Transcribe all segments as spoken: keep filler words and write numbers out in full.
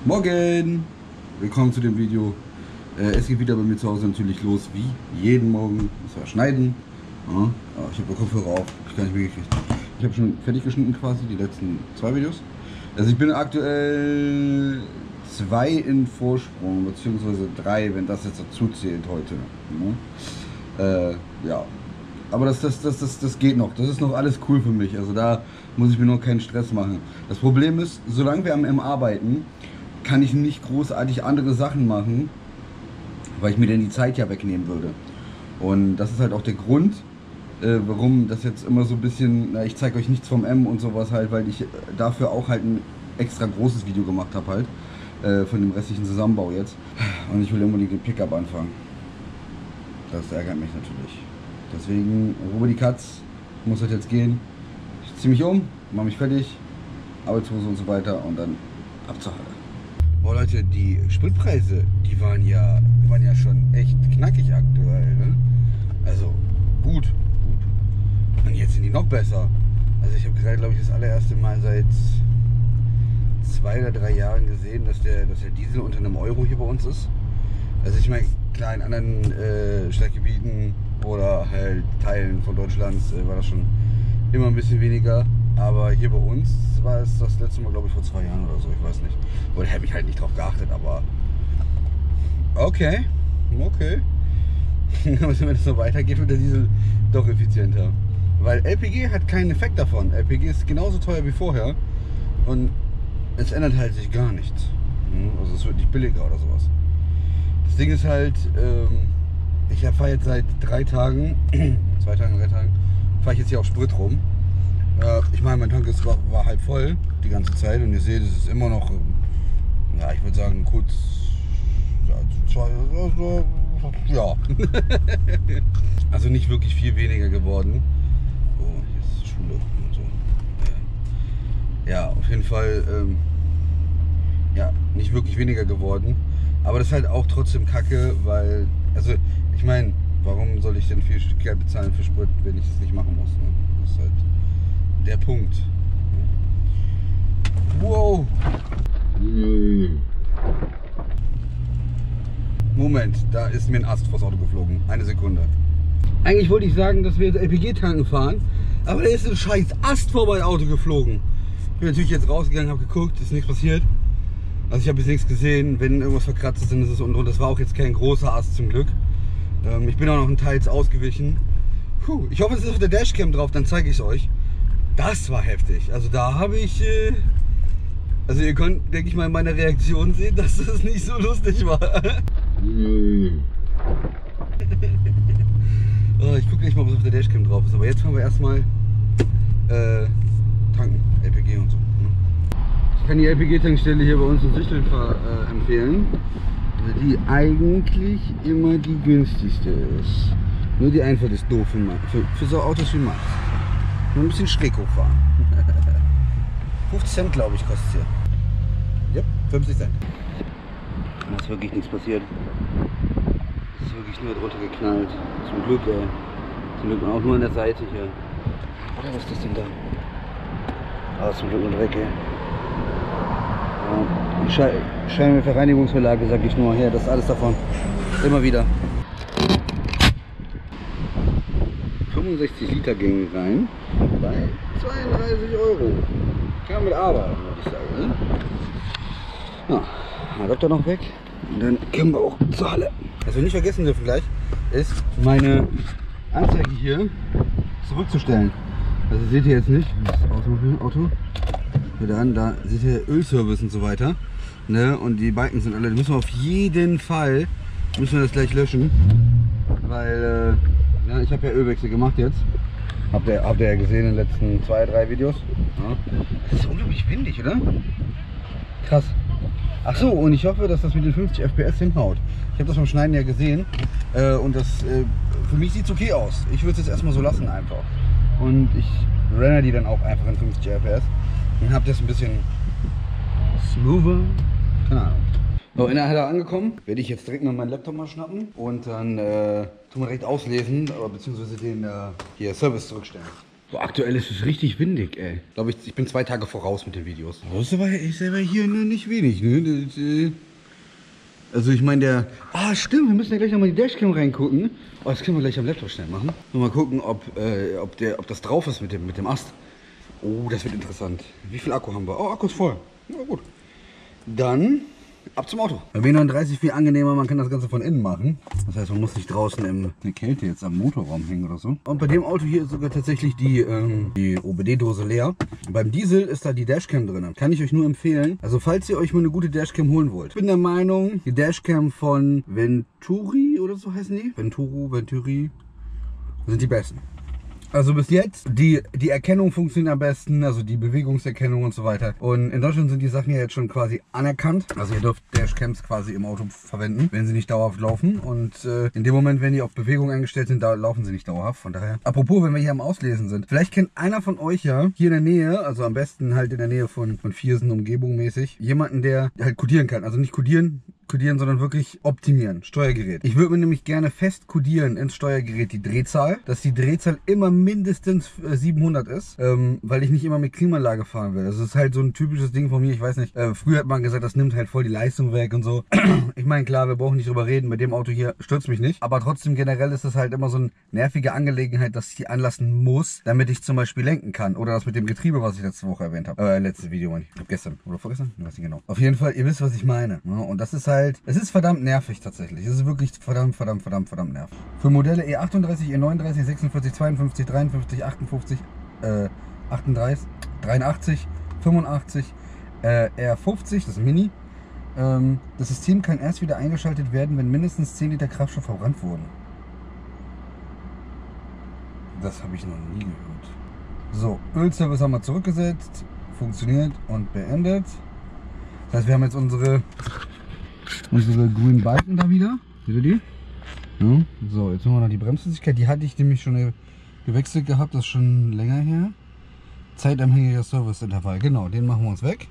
Morgen! Willkommen zu dem Video. Äh, es geht wieder bei mir zu Hause natürlich los, wie jeden Morgen. Muss ja schneiden. Ja, ich habe Kopfhörer auf, ich kann nicht mehr gekriegt. Ich habe schon fertig geschnitten quasi, die letzten zwei Videos. Also ich bin aktuell zwei in Vorsprung, beziehungsweise drei, wenn das jetzt dazu zählt heute. Ja, äh, ja. Aber das, das, das, das, das geht noch, das ist noch alles cool für mich. Also da muss ich mir nur keinen Stress machen. Das Problem ist, solange wir am M arbeiten, kann ich nicht großartig andere Sachen machen, weil ich mir dann die Zeit ja wegnehmen würde. Und das ist halt auch der Grund, äh, warum das jetzt immer so ein bisschen, na, ich zeige euch nichts vom M und sowas halt, weil ich dafür auch halt ein extra großes Video gemacht habe halt, äh, von dem restlichen Zusammenbau jetzt. Und ich will unbedingt den Pickup anfangen. Das ärgert mich natürlich. Deswegen, Ruhe die Katz, muss das jetzt gehen. Ich ziehe mich um, mache mich fertig, Arbeitshose und so weiter und dann ab zur Halle. Boah Leute, die Spritpreise, die waren ja, waren ja schon echt knackig aktuell, ne? Also gut, gut. Und jetzt sind die noch besser. Also ich habe gerade, glaube ich, das allererste Mal seit zwei oder drei Jahren gesehen, dass der, dass der Diesel unter einem Euro hier bei uns ist. Also ich meine, klar, in anderen äh, Stadtgebieten oder halt Teilen von Deutschlands äh, war das schon immer ein bisschen weniger. Aber hier bei uns war es das letzte Mal, glaube ich, vor zwei Jahren oder so, ich weiß nicht. Oder hätte ich halt nicht drauf geachtet, aber okay, okay. Aber wenn es so weitergeht, wird der Diesel doch effizienter. Weil L P G hat keinen Effekt davon. L P G ist genauso teuer wie vorher und es ändert halt sich gar nichts. Also es wird nicht billiger oder sowas. Das Ding ist halt, ähm, ich fahre jetzt seit drei Tagen, zwei Tagen, drei Tagen, fahre ich jetzt hier auf Sprit rum. Äh, ich meine, mein Tank ist, war, war halb voll die ganze Zeit und ihr seht, es ist immer noch, ja, ich würde sagen, kurz, ja, zwei, also, ja. Also nicht wirklich viel weniger geworden. Oh, hier ist Schule und so. Äh, ja, auf jeden Fall, ähm, ja, nicht wirklich weniger geworden. Aber das ist halt auch trotzdem kacke, weil, also, ich meine, warum soll ich denn viel Geld bezahlen für Sprit, wenn ich es nicht machen muss? Ne? Das ist halt der Punkt. Wow! Moment, da ist mir ein Ast vors Auto geflogen. Eine Sekunde. Eigentlich wollte ich sagen, dass wir jetzt L P G-Tanken fahren, aber da ist ein scheiß Ast vor mein Auto geflogen. Ich bin natürlich jetzt rausgegangen, habe geguckt, ist nichts passiert. Also ich habe bis nichts gesehen. Wenn irgendwas verkratzt ist, dann ist es unten drunter. Das war auch jetzt kein großer Ast zum Glück. Ähm, ich bin auch noch ein Teils ausgewichen. Puh, ich hoffe, es ist auf der Dashcam drauf, dann zeige ich es euch. Das war heftig. Also da habe ich... Äh, also ihr könnt, denke ich mal, in meiner Reaktion sehen, dass das nicht so lustig war. Oh, ich gucke nicht mal, ob es auf der Dashcam drauf ist. Aber jetzt fahren wir erstmal äh, tanken. L P G und so. Ich kann die L P G-Tankstelle hier bei uns in Süchteln äh, empfehlen, die eigentlich immer die günstigste ist. Nur die Einfahrt ist doof für, für, für so Autos wie Max. Nur ein bisschen schräg hochfahren. fünfzig Cent, glaube ich, kostet es hier. Ja, fünfzig Cent. Da ist wirklich nichts passiert. Es ist wirklich nur drunter geknallt. Zum Glück, ey. Zum Glück auch nur an der Seite hier. Oder was ist das denn da? Ah, zum Glück nur Dreck, ey. Ja, Sche Scheinwerferreinigungsverlage, sag ich nur, her, das ist alles davon. Immer wieder. fünfundsechzig Liter Gänge rein bei zweiunddreißig Euro. Kann man mit arbeiten, würde ich sagen. Ne? Ja, Adapter noch weg und dann können wir auch zur Halle. Was wir nicht vergessen dürfen gleich, ist meine Anzeige hier zurückzustellen. Also seht ihr jetzt nicht, das Auto, wieder an, da seht ihr Ölservice und so weiter. Ne? Und die Balken sind alle, die müssen wir auf jeden Fall, müssen wir das gleich löschen, weil äh, ja, ich habe ja Ölwechsel gemacht jetzt. Habt ihr, habt ihr ja gesehen in den letzten zwei, drei Videos. Ja. Das ist unglaublich windig, oder? Krass. Ach so, und ich hoffe, dass das mit den fünfzig F P S hinhaut. Ich habe das beim Schneiden ja gesehen äh, und das äh, für mich sieht es okay aus. Ich würde es jetzt erstmal so lassen einfach. Und ich renne die dann auch einfach in fünfzig F P S. Dann habt ihr es ein bisschen smoother. Keine Ahnung. So, in der Halle angekommen, werde ich jetzt direkt mal meinen Laptop mal schnappen und dann äh, tun wir direkt auslesen, beziehungsweise den äh, hier Service zurückstellen. Boah, aktuell ist es richtig windig, ey. Ich glaube, ich, ich bin zwei Tage voraus mit den Videos. Das ist aber, ist aber hier ne, nicht wenig, ne? Das, äh also ich meine, der... Ah, stimmt, wir müssen ja gleich nochmal in die Dashcam reingucken. Oh, das können wir gleich am Laptop schnell machen. Und mal gucken, ob, äh, ob, der, ob das drauf ist mit dem, mit dem Ast. Oh, das wird interessant. Wie viel Akku haben wir? Oh, Akku ist voll. Na gut. Dann ab zum Auto. Bei W neununddreißig viel angenehmer, man kann das Ganze von innen machen. Das heißt, man muss nicht draußen in der Kälte jetzt am Motorraum hängen oder so. Und bei dem Auto hier ist sogar tatsächlich die, ähm, die O B D-Dose leer. Beim Diesel ist da die Dashcam drin. Kann ich euch nur empfehlen. Also falls ihr euch mal eine gute Dashcam holen wollt. Ich bin der Meinung, die Dashcam von Venturi oder so heißen die. Venturo, Venturi sind die besten. Also bis jetzt, die, die Erkennung funktioniert am besten, also die Bewegungserkennung und so weiter. Und in Deutschland sind die Sachen ja jetzt schon quasi anerkannt. Also ihr dürft Dashcams quasi im Auto verwenden, wenn sie nicht dauerhaft laufen. Und äh, in dem Moment, wenn die auf Bewegung eingestellt sind, da laufen sie nicht dauerhaft. Von daher, apropos, wenn wir hier am Auslesen sind. Vielleicht kennt einer von euch ja hier in der Nähe, also am besten halt in der Nähe von, von Viersen, Umgebung mäßig, jemanden, der halt codieren kann. Also nicht codieren, codieren, sondern wirklich optimieren. Steuergerät. Ich würde mir nämlich gerne fest codieren ins Steuergerät die Drehzahl, dass die Drehzahl immer mindestens siebenhundert ist, ähm, weil ich nicht immer mit Klimaanlage fahren will. Das ist halt so ein typisches Ding von mir, ich weiß nicht. Äh, früher hat man gesagt, das nimmt halt voll die Leistung weg und so. Ich meine, klar, wir brauchen nicht drüber reden, mit dem Auto hier stürzt mich nicht. Aber trotzdem generell ist es halt immer so eine nervige Angelegenheit, dass ich die anlassen muss, damit ich zum Beispiel lenken kann. Oder das mit dem Getriebe, was ich letzte Woche erwähnt habe. Äh, letztes Video, meine ich. Ich glaube gestern oder vorgestern? Ich weiß nicht genau. Auf jeden Fall, ihr wisst, was ich meine. Ja, und das ist halt, es ist verdammt nervig tatsächlich. Es ist wirklich verdammt, verdammt, verdammt, verdammt nervig. Für Modelle E achtunddreißig, E neununddreißig, sechsundvierzig, zweiundfünfzig, dreiundfünfzig, achtundfünfzig, äh, achtunddreißig, dreiundachtzig, fünfundachtzig, äh, R fünfzig, das ist Mini. Ähm, das System kann erst wieder eingeschaltet werden, wenn mindestens zehn Liter Kraftstoff verbrannt wurden. Das habe ich noch nie gehört. So, Ölservice haben wir zurückgesetzt, funktioniert und beendet. Das heißt, wir haben jetzt unsere, unsere grünen Balken da wieder. Seht ihr die? Ja. So, jetzt haben wir noch die Bremsflüssigkeit. Die hatte ich nämlich schon gewechselt gehabt, das ist schon länger her. Zeitabhängiger Serviceintervall, genau, den machen wir uns weg.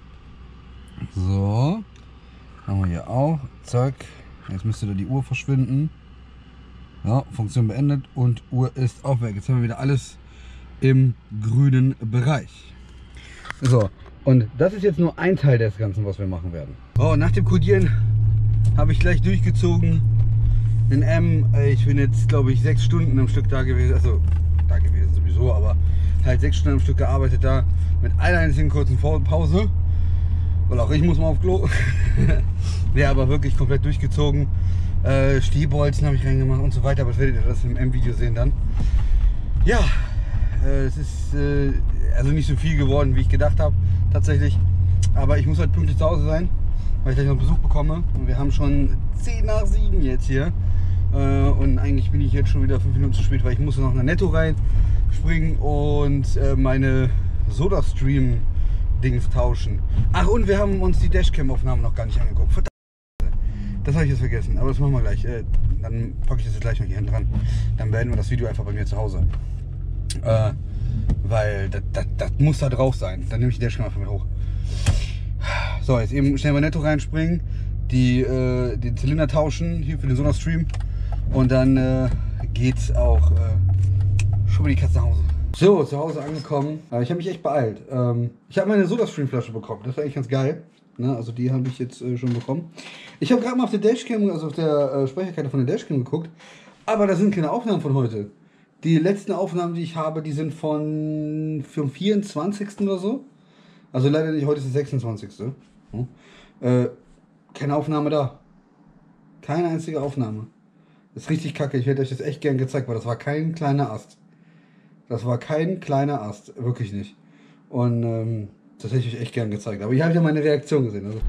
So, haben wir hier auch, zack, jetzt müsste da die Uhr verschwinden. Ja, Funktion beendet und Uhr ist auch weg. Jetzt haben wir wieder alles im grünen Bereich. So, und das ist jetzt nur ein Teil des Ganzen, was wir machen werden. Oh, nach dem Codieren habe ich gleich durchgezogen. In M, ich bin jetzt, glaube ich, sechs Stunden am Stück da gewesen, also da gewesen sowieso, aber halt sechs Stunden am Stück gearbeitet da, mit einer einzigen kurzen Pause. Weil auch ich muss mal auf Klo. Ja, aber wirklich komplett durchgezogen. Äh, Stehbolzen habe ich reingemacht und so weiter, aber das werdet ihr das im M-Video sehen dann. Ja, äh, es ist äh, also nicht so viel geworden, wie ich gedacht habe, tatsächlich. Aber ich muss halt pünktlich zu Hause sein, weil ich gleich noch Besuch bekomme. Und wir haben schon zehn nach sieben jetzt hier. Äh, und eigentlich bin ich jetzt schon wieder fünf Minuten zu spät, weil ich musste noch in Netto reinspringen und äh, meine Soda-Stream Dings tauschen. Ach, und wir haben uns die Dashcam-Aufnahmen noch gar nicht angeguckt. Verdammt. Das habe ich jetzt vergessen, aber das machen wir glech. Äh, dann packe ich das jetzt gleich noch hier hinten dran. Dann beenden wir das Video einfach bei mir zu Hause. Äh, weil das, das, das muss da drauf sein. Dann nehme ich die Dashcam einfach mit hoch. So, jetzt eben schnell bei Netto reinspringen, die, äh, den Zylinder tauschen, hier für den Soda-Stream. Und dann äh, geht's auch äh, schon mal die Katze nach Hause. So, zu Hause angekommen. Ich habe mich echt beeilt. Ich habe meine Soda-Stream-Flasche bekommen. Das war eigentlich ganz geil. Also die habe ich jetzt schon bekommen. Ich habe gerade mal auf der Dashcam, also auf der Speicherkarte von der Dashcam geguckt. Aber da sind keine Aufnahmen von heute. Die letzten Aufnahmen, die ich habe, die sind von vom vierundzwanzigsten oder so. Also leider nicht, heute ist der sechsundzwanzigste Keine Aufnahme da. Keine einzige Aufnahme. Das ist richtig kacke. Ich hätte euch das echt gern gezeigt, weil das war kein kleiner Ast. Das war kein kleiner Ast, wirklich nicht. Und ähm, das hätte ich euch echt gern gezeigt. Aber ihr habt ja meine Reaktion gesehen. Also.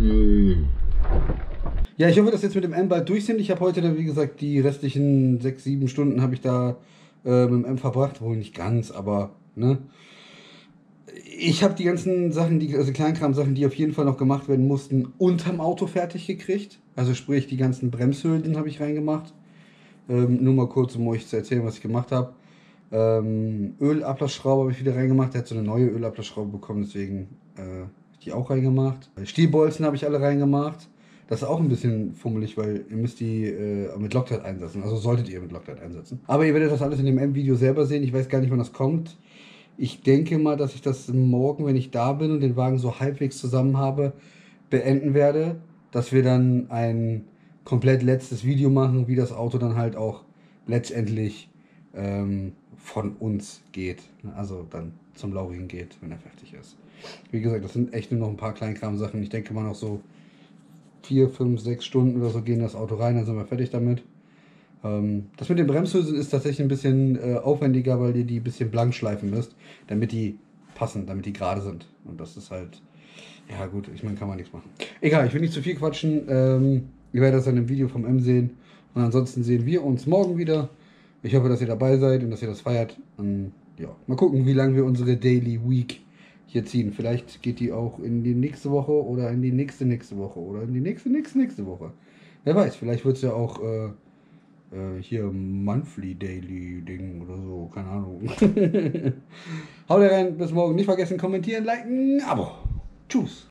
Ja, ich hoffe, dass jetzt mit dem M bald durch sind. Ich habe heute dann, wie gesagt, die restlichen sechs, sieben Stunden habe ich da äh, mit dem M verbracht. Wohl nicht ganz, aber ne. Ich habe die ganzen Sachen, die, also Kleinkram-Sachen, die auf jeden Fall noch gemacht werden mussten, unterm Auto fertig gekriegt. Also sprich, die ganzen Bremshülsen habe ich reingemacht. Ähm, nur mal kurz, um euch zu erzählen, was ich gemacht habe. Ähm, Ölablassschraube habe ich wieder reingemacht. Der hat so eine neue Ölablassschraube bekommen, deswegen äh, die auch reingemacht. Stehbolzen habe ich alle reingemacht. Das ist auch ein bisschen fummelig, weil ihr müsst die äh, mit Loctite einsetzen. Also solltet ihr mit Loctite einsetzen. Aber ihr werdet das alles in dem M-Video selber sehen. Ich weiß gar nicht, wann das kommt. Ich denke mal, dass ich das morgen, wenn ich da bin und den Wagen so halbwegs zusammen habe, beenden werde. Dass wir dann ein komplett letztes Video machen, wie das Auto dann halt auch letztendlich ähm, von uns geht. Also dann zum Laurigen geht, wenn er fertig ist. Wie gesagt, das sind echt nur noch ein paar Kleinkram-Sachen. Ich denke mal noch so vier, fünf, sechs Stunden oder so gehen das Auto rein, dann sind wir fertig damit. Ähm, das mit den Bremshülsen ist tatsächlich ein bisschen äh, aufwendiger, weil ihr die ein bisschen blank schleifen müsst, damit die passen, damit die gerade sind. Und das ist halt, ja gut, ich meine, kann man nichts machen. Egal, ich will nicht zu viel quatschen. Ähm, ihr werdet das dann im Video vom M sehen. Und ansonsten sehen wir uns morgen wieder. Ich hoffe, dass ihr dabei seid und dass ihr das feiert. Und ja, mal gucken, wie lange wir unsere Daily Week hier ziehen. Vielleicht geht die auch in die nächste Woche oder in die nächste nächste Woche oder in die nächste nächste nächste Woche. Wer weiß, vielleicht wird es ja auch äh, äh, hier Monthly Daily Ding oder so, keine Ahnung. Haut rein, bis morgen. Nicht vergessen, kommentieren, liken, Abo. Tschüss.